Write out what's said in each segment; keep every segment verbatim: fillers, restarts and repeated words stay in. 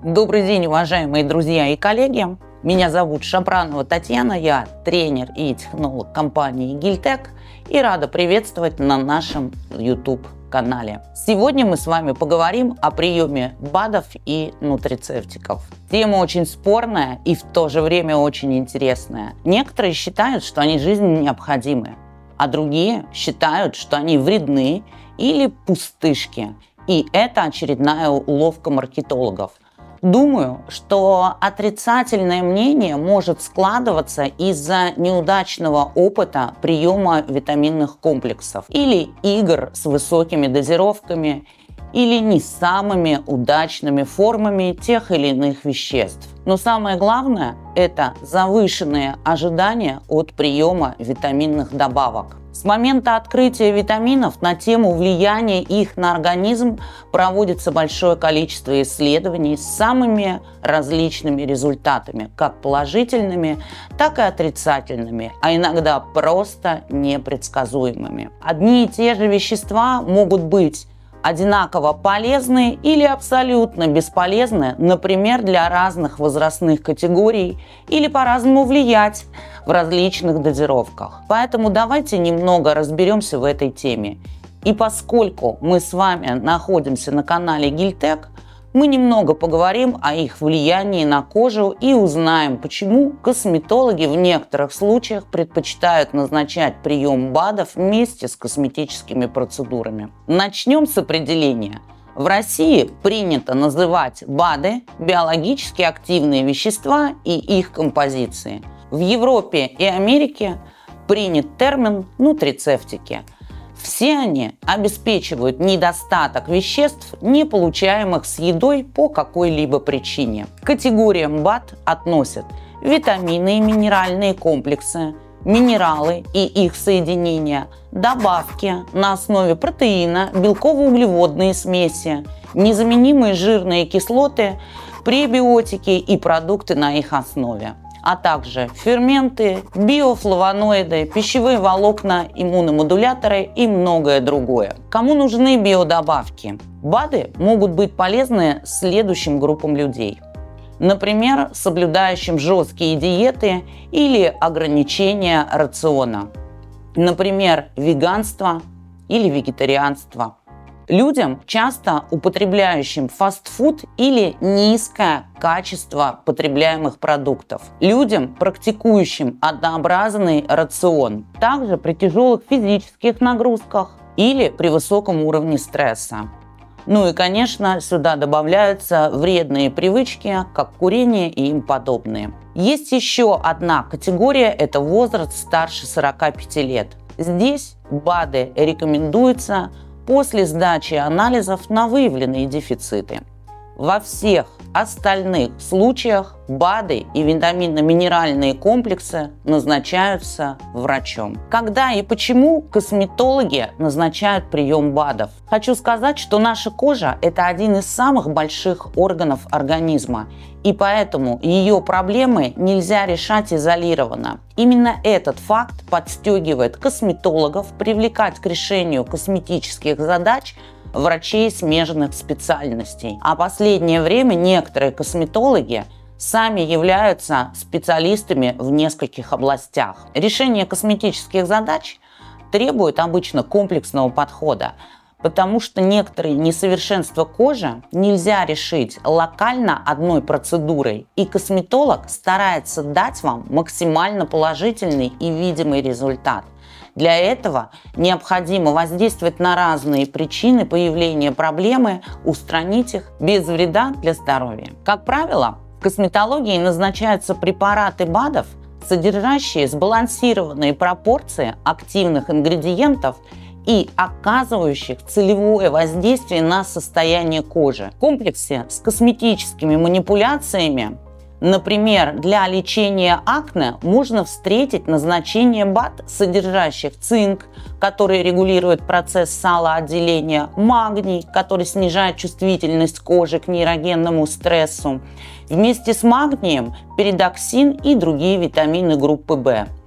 Добрый день, уважаемые друзья и коллеги. Меня зовут Шапранова Татьяна, я тренер и технолог компании Гильтек и рада приветствовать на нашем YouTube-канале. Сегодня мы с вами поговорим о приеме БАДов и нутрицептиков. Тема очень спорная и в то же время очень интересная. Некоторые считают, что они жизненно необходимы, а другие считают, что они вредны или пустышки. И это очередная уловка маркетологов. Думаю, что отрицательное мнение может складываться из-за неудачного опыта приема витаминных комплексов или игр с высокими дозировками или не самыми удачными формами тех или иных веществ. Но самое главное – это завышенные ожидания от приема витаминных добавок. С момента открытия витаминов на тему влияния их на организм проводится большое количество исследований с самыми различными результатами, как положительными, так и отрицательными, а иногда просто непредсказуемыми. Одни и те же вещества могут быть одинаково полезны или абсолютно бесполезны, например, для разных возрастных категорий или по-разному влиять в различных дозировках. Поэтому давайте немного разберемся в этой теме. И поскольку мы с вами находимся на канале Гильтек, мы немного поговорим о их влиянии на кожу и узнаем, почему косметологи в некоторых случаях предпочитают назначать прием БАДов вместе с косметическими процедурами. Начнем с определения. В России принято называть БАДы биологически активные вещества и их композиции. В Европе и Америке принят термин нутрицептики. Все они обеспечивают недостаток веществ, не получаемых с едой по какой-либо причине. К категориям БАД относят витамины и минеральные комплексы, минералы и их соединения, добавки на основе протеина, белково-углеводные смеси, незаменимые жирные кислоты, пребиотики и продукты на их основе, а также ферменты, биофлавоноиды, пищевые волокна, иммуномодуляторы и многое другое. Кому нужны биодобавки? БАДы могут быть полезны следующим группам людей. Например, соблюдающим жесткие диеты или ограничения рациона. Например, веганство или вегетарианство. Людям, часто употребляющим фастфуд или низкое качество потребляемых продуктов. Людям, практикующим однообразный рацион. Также при тяжелых физических нагрузках или при высоком уровне стресса. Ну и, конечно, сюда добавляются вредные привычки, как курение и им подобные. Есть еще одна категория – это возраст старше сорока пяти лет. Здесь БАДы рекомендуются после сдачи анализов на выявленные дефициты. Во всех остальных случаях БАДы и витаминно-минеральные комплексы назначаются врачом. Когда и почему косметологи назначают прием БАДов? Хочу сказать, что наша кожа – это один из самых больших органов организма, и поэтому ее проблемы нельзя решать изолированно. Именно этот факт подстегивает косметологов привлекать к решению косметических задач врачей смежных специальностей. А последнее время некоторые косметологи сами являются специалистами в нескольких областях. Решение косметических задач требует обычно комплексного подхода, потому что некоторые несовершенства кожи нельзя решить локально одной процедурой, и косметолог старается дать вам максимально положительный и видимый результат. Для этого необходимо воздействовать на разные причины появления проблемы, устранить их без вреда для здоровья. Как правило, в косметологии назначаются препараты БАДов, содержащие сбалансированные пропорции активных ингредиентов и оказывающих целевое воздействие на состояние кожи. В комплексе с косметическими манипуляциями, например, для лечения акне, можно встретить назначение БАД, содержащих цинк, который регулирует процесс салоотделения, магний, который снижает чувствительность кожи к нейрогенному стрессу, вместе с магнием передоксин и другие витамины группы В.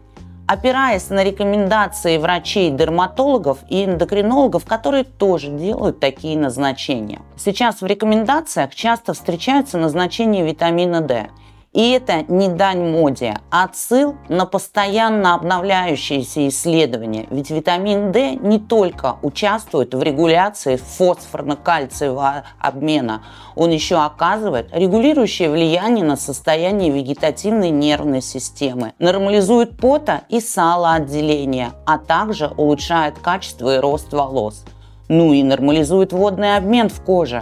опираясь на рекомендации врачей-дерматологов и эндокринологов, которые тоже делают такие назначения. Сейчас в рекомендациях часто встречаются назначения витамина D. И это не дань моде, а отсыл на постоянно обновляющиеся исследования. Ведь витамин D не только участвует в регуляции фосфорно-кальциевого обмена, он еще оказывает регулирующее влияние на состояние вегетативной нервной системы, нормализует пота- и салоотделение, а также улучшает качество и рост волос. Ну и нормализует водный обмен в коже.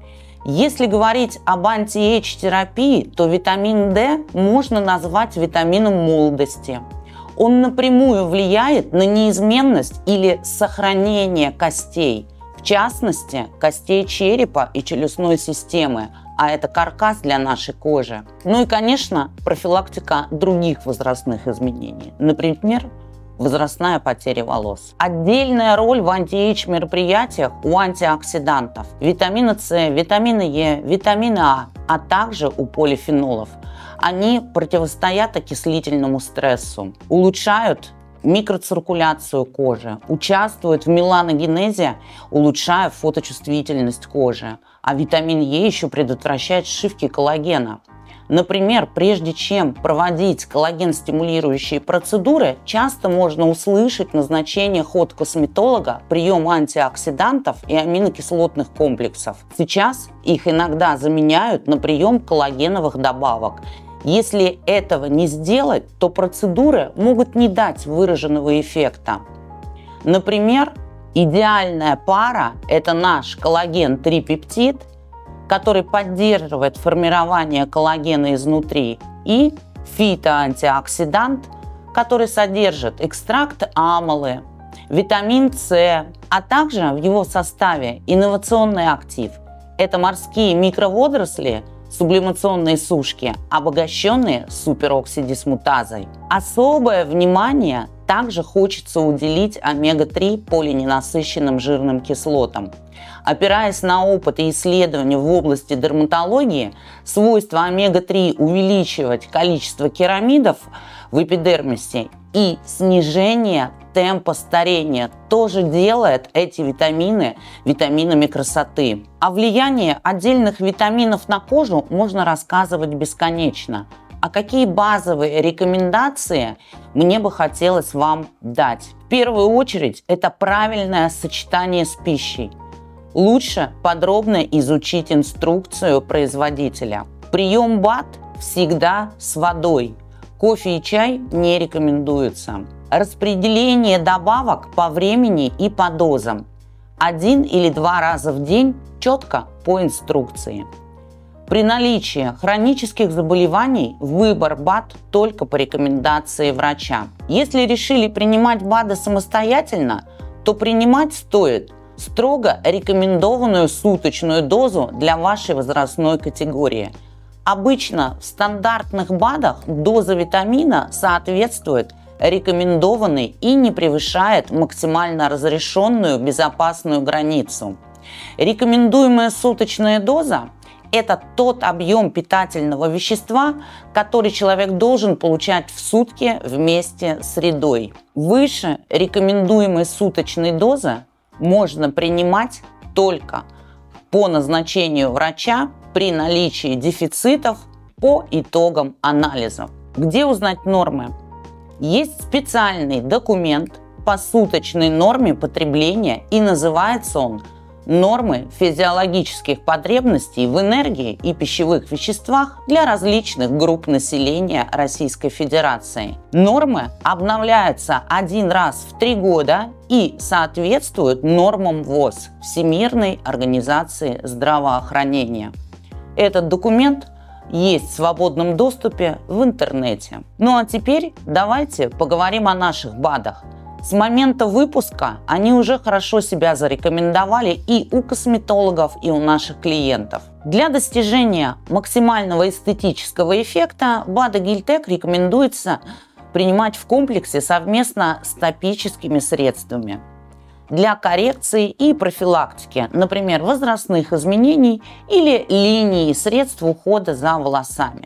Если говорить об анти-эйдж-терапии, то витамин D можно назвать витамином молодости. Он напрямую влияет на неизменность или сохранение костей, в частности, костей черепа и челюстной системы, а это каркас для нашей кожи. Ну и, конечно, профилактика других возрастных изменений, например, возрастная потеря волос. Отдельная роль в антиэйдж мероприятиях у антиоксидантов, витамина С, витамина Е, витамина А, а также у полифенолов. Они противостоят окислительному стрессу, улучшают микроциркуляцию кожи, участвуют в меланогенезе, улучшая фоточувствительность кожи. А витамин Е еще предотвращает сшивки коллагена. Например, прежде чем проводить коллаген-стимулирующие процедуры, часто можно услышать назначение от косметолога прием антиоксидантов и аминокислотных комплексов. Сейчас их иногда заменяют на прием коллагеновых добавок. Если этого не сделать, то процедуры могут не дать выраженного эффекта. Например, идеальная пара – это наш коллаген-трипептид, который поддерживает формирование коллагена изнутри, и фитоантиоксидант, который содержит экстракт амолы, витамин С, а также в его составе инновационный актив. Это морские микроводоросли, сублимационные сушки, обогащенные супероксидисмутазой. Особое внимание также хочется уделить омега три полиненасыщенным жирным кислотам. Опираясь на опыт и исследования в области дерматологии, свойство омега три увеличивать количество керамидов в эпидермисе и снижение темпа старения тоже делает эти витамины витаминами красоты. О влиянии отдельных витаминов на кожу можно рассказывать бесконечно. А какие базовые рекомендации мне бы хотелось вам дать? В первую очередь, это правильное сочетание с пищей. Лучше подробно изучить инструкцию производителя. Прием БАД всегда с водой. Кофе и чай не рекомендуются. Распределение добавок по времени и по дозам. Один или два раза в день четко по инструкции. При наличии хронических заболеваний выбор БАД только по рекомендации врача. Если решили принимать БАДы самостоятельно, то принимать стоит строго рекомендованную суточную дозу для вашей возрастной категории. Обычно в стандартных БАДах доза витамина соответствует рекомендованной и не превышает максимально разрешенную безопасную границу. Рекомендуемая суточная доза – это тот объем питательного вещества, который человек должен получать в сутки вместе с едой. Выше рекомендуемой суточной дозы можно принимать только по назначению врача при наличии дефицитов по итогам анализов. Где узнать нормы? Есть специальный документ по суточной норме потребления, и называется он «Нормы физиологических потребностей в энергии и пищевых веществах для различных групп населения Российской Федерации». Нормы обновляются один раз в три года и соответствуют нормам ВОЗ – Всемирной организации здравоохранения. Этот документ есть в свободном доступе в интернете. Ну а теперь давайте поговорим о наших БАДах. С момента выпуска они уже хорошо себя зарекомендовали и у косметологов, и у наших клиентов. Для достижения максимального эстетического эффекта БАДы Гильтек рекомендуется принимать в комплексе совместно с топическими средствами для коррекции и профилактики, например, возрастных изменений или линии средств ухода за волосами.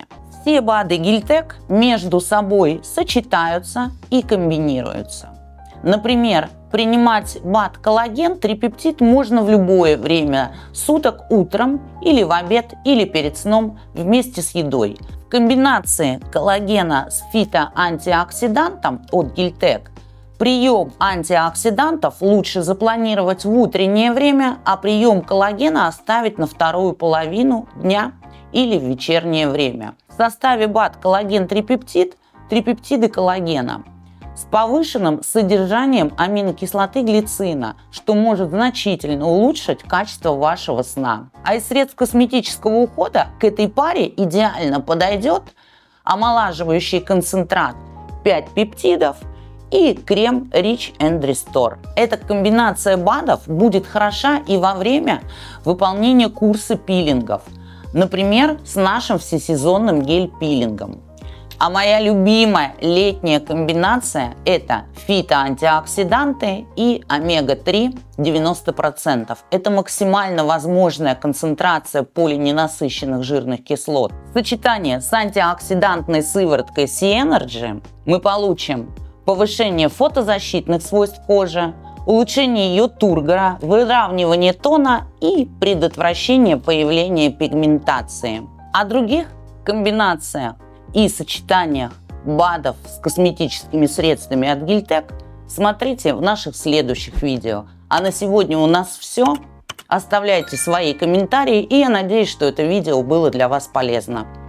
Все БАДы Гильтек между собой сочетаются и комбинируются. Например, принимать БАД коллаген трипептид можно в любое время суток, утром или в обед, или перед сном вместе с едой. В комбинации коллагена с фитоантиоксидантом от Гильтек прием антиоксидантов лучше запланировать в утреннее время, а прием коллагена оставить на вторую половину дня или в вечернее время. В составе БАД коллаген-трипептид трипептиды коллагена с повышенным содержанием аминокислоты глицина, что может значительно улучшить качество вашего сна. А из средств косметического ухода к этой паре идеально подойдет омолаживающий концентрат пять пептидов и крем Rich and Restore. Эта комбинация БАДов будет хороша и во время выполнения курса пилингов, например, с нашим всесезонным гель-пилингом. А моя любимая летняя комбинация – это фитоантиоксиданты и омега три девяносто процентов. Это максимально возможная концентрация полиненасыщенных жирных кислот. В сочетании с антиоксидантной сывороткой Си-Энерджи мы получим повышение фотозащитных свойств кожи, улучшение ее тургора, выравнивание тона и предотвращение появления пигментации. О других комбинациях и сочетаниях БАДов с косметическими средствами от Гильтек смотрите в наших следующих видео. А на сегодня у нас все. Оставляйте свои комментарии, и я надеюсь, что это видео было для вас полезно.